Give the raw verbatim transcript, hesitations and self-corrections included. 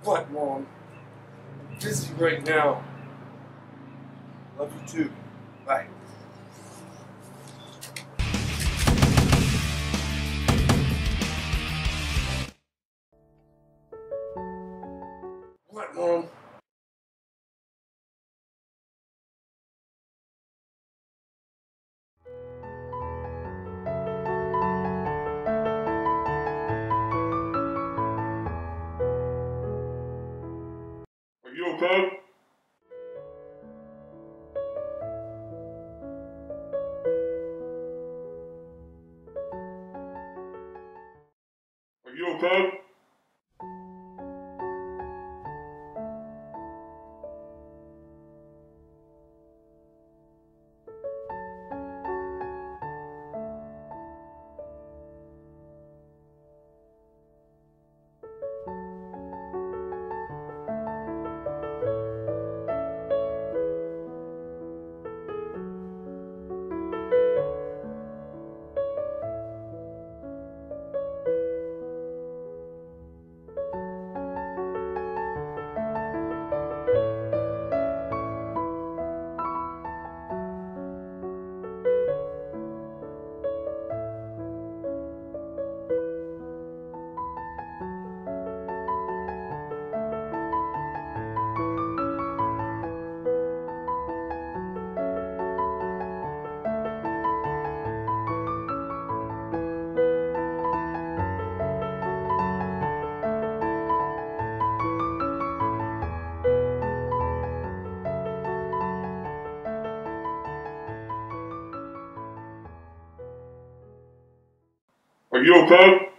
What, Mom? I'm busy right now. Love you too. Bye. What, Mom? Are you okay? Are you okay? Are you okay?